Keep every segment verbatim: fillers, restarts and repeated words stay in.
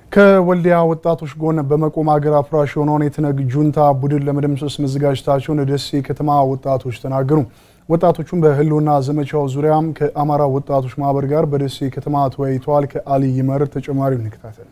ከወልዲያ ወጣቶች ጎን በመቆም አገር አፍራሽ የሆነውን የትነግ ጁንታ ቡድን ለመደምሰስ መዘጋጀታቸውን ደሴ ከተማ ወጣቶች ተናገሩ። ወጣቶቹም በህልውና ዘመቻው ዙሪያም ከአማራ ወጣቶች ማህበር ጋር በደሴ ከተማ ተወያይተዋል። ከአሊ ይመር ተጨማሪውን እንከታተል።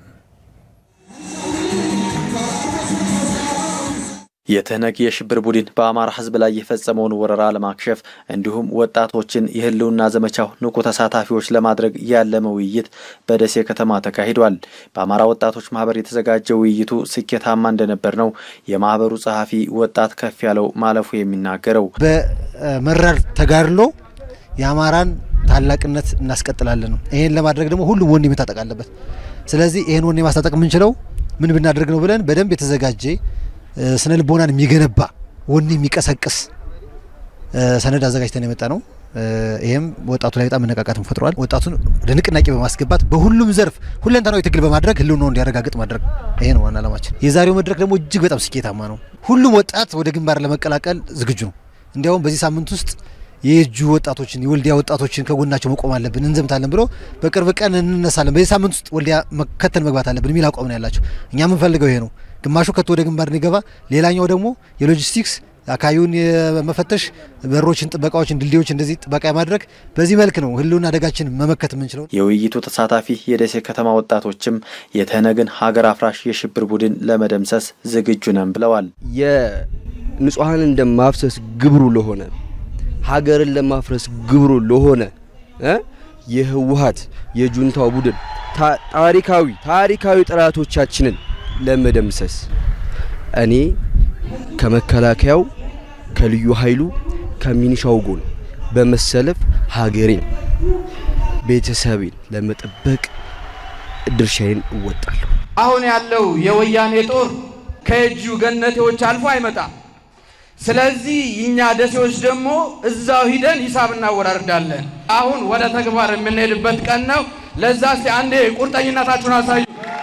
የተነግ የሽብር ቡድን በአማራ ህዝብ ላይ የፈጸመውን ወረራ ለማክሸፍ እንዲሁም ወጣቶችን የህልውና ዘመቻው ንቁ ተሳታፊዎች ለማድረግ ያለመ ውይይት በደሴ ከተማ ተካሂዷል። በአማራ ወጣቶች ማህበር የተዘጋጀው ውይይቱ ስኬታማ እንደነበር ነው የማህበሩ ጸሐፊ ወጣት ከፍ ያለው ማለፉ የሚናገረው። በመራር ተጋድሎ የአማራን ታላቅነት እናስቀጥላለን ነው። ይሄን ለማድረግ ደግሞ ሁሉም ወኔ መታጠቅ አለበት። ስለዚህ ይሄን ወኔ ማስታጠቅ የምንችለው ምን ብናደርግ ነው ብለን በደንብ የተዘጋጀ ስነ ልቦናን የሚገነባ ወኔ የሚቀሰቅስ ሰነድ አዘጋጅተን የመጣ ነው። ይሄም ወጣቱ ላይ በጣም መነቃቃትን ፈጥሯል። ወጣቱን ለንቅናቄ በማስገባት በሁሉም ዘርፍ ሁለንተናዊ ትግል በማድረግ ህልውናውን እንዲያረጋግጥ ማድረግ ይሄ ነው ዋና ዓላማችን። የዛሬው መድረክ ደግሞ እጅግ በጣም ስኬታማ ነው። ሁሉም ወጣት ወደ ግንባር ለመቀላቀል ዝግጁ ነው። እንዲያውም በዚህ ሳምንት ውስጥ የጁ ወጣቶችን የወልዲያ ወጣቶችን ከጎናቸው መቆም አለብን እንዘምታለን ብሎ በቅርብ ቀን እንነሳለን። በዚህ ሳምንት ውስጥ ወልዲያ መከተል መግባት አለብን የሚል አቋም ነው ያላቸው። እኛ ምን ፈልገው ይሄ ነው። ግማሹ ከቶ ወደ ግንባር እንዲገባ፣ ሌላኛው ደግሞ የሎጂስቲክስ አካዩን የመፈተሽ በሮችን ጥበቃዎችን ድልድዮች እንደዚህ ጥበቃ ማድረግ በዚህ መልክ ነው ህልውና አደጋችን መመከት የምንችለው። የውይይቱ ተሳታፊ የደሴ ከተማ ወጣቶችም የተነግን ሀገር አፍራሽ የሽብር ቡድን ለመደምሰስ ዝግጁ ነን ብለዋል። የንጹሃን እንደማፍሰስ ግብሩ ለሆነ ሀገርን ለማፍረስ ግብሩ ለሆነ የህወሓት የጁንታው ቡድን ታሪካዊ ታሪካዊ ጠላቶቻችንን ለመደምሰስ እኔ ከመከላከያው ከልዩ ኃይሉ ከሚኒሻው ጎን በመሰለፍ ሀገሬን ቤተሰቤን ለመጠበቅ ድርሻዬን እወጣለሁ። አሁን ያለው የወያኔ ጦር ከእጁ ገነቴዎች አልፎ አይመጣም። ስለዚህ እኛ ደሴዎች ደግሞ እዛው ሂደን ሂሳብ እናወራርዳለን። አሁን ወደ ተግባር የምንሄድበት ቀን ነው። ለዛስ አንዴ ቁርጠኝነታችሁን አሳዩ።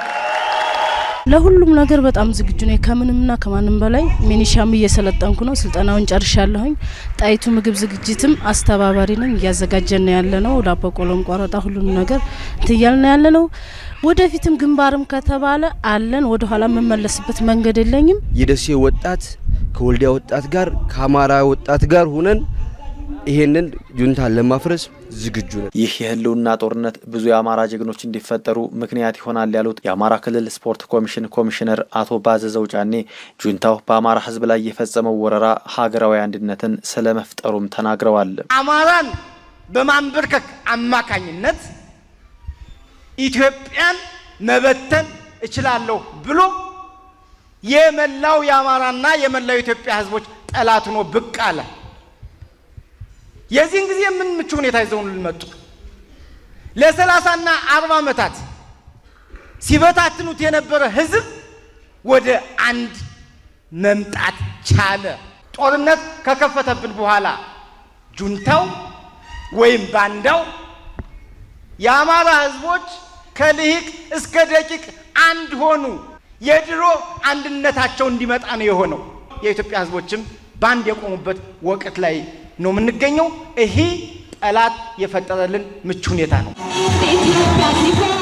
ለሁሉም ነገር በጣም ዝግጁ ነኝ። ከምንምና ከማንም በላይ ሚኒሻም እየሰለጠንኩ ነው። ስልጠናውን ጨርሻለሁኝ። ጣይቱ ምግብ ዝግጅትም አስተባባሪ ነኝ። እያዘጋጀን ያለነው ዳቦ ቆሎም ቆረጣ ሁሉም ነገር ትያልና ያለነው ወደፊትም ግንባርም ከተባለ አለን። ወደ ኋላ መመለስበት መንገድ የለኝም። የደሴ ወጣት ከወልዲያ ወጣት ጋር ከአማራ ወጣት ጋር ሆነን ይሄንን ጁንታ ለማፍረስ ዝግጁ ነን። ይህ የህልውና ጦርነት ብዙ የአማራ ጀግኖች እንዲፈጠሩ ምክንያት ይሆናል ያሉት የአማራ ክልል ስፖርት ኮሚሽን ኮሚሽነር አቶ ባዘዘው ጫኔ ጁንታው በአማራ ህዝብ ላይ የፈጸመው ወረራ ሀገራዊ አንድነትን ስለመፍጠሩም ተናግረዋል። አማራን በማንበርከክ አማካኝነት ኢትዮጵያን መበተን እችላለሁ ብሎ የመላው የአማራና የመላው ኢትዮጵያ ህዝቦች ጠላት ሆኖ ብቅ አለ። የዚህን ጊዜ ምን ምቹ ሁኔታ ይዘውን ልመጡ ለሰላሳና አርባ ዓመታት ሲበታትኑት የነበረ ህዝብ ወደ አንድ መምጣት ቻለ። ጦርነት ከከፈተብን በኋላ ጁንታው ወይም ባንዳው የአማራ ህዝቦች ከልሂቅ እስከ ደቂቅ አንድ ሆኑ። የድሮ አንድነታቸው እንዲመጣ ነው የሆነው። የኢትዮጵያ ህዝቦችም ባንድ የቆሙበት ወቅት ላይ ነው የምንገኘው። ይሄ ጠላት የፈጠረልን ምቹ ሁኔታ ነው።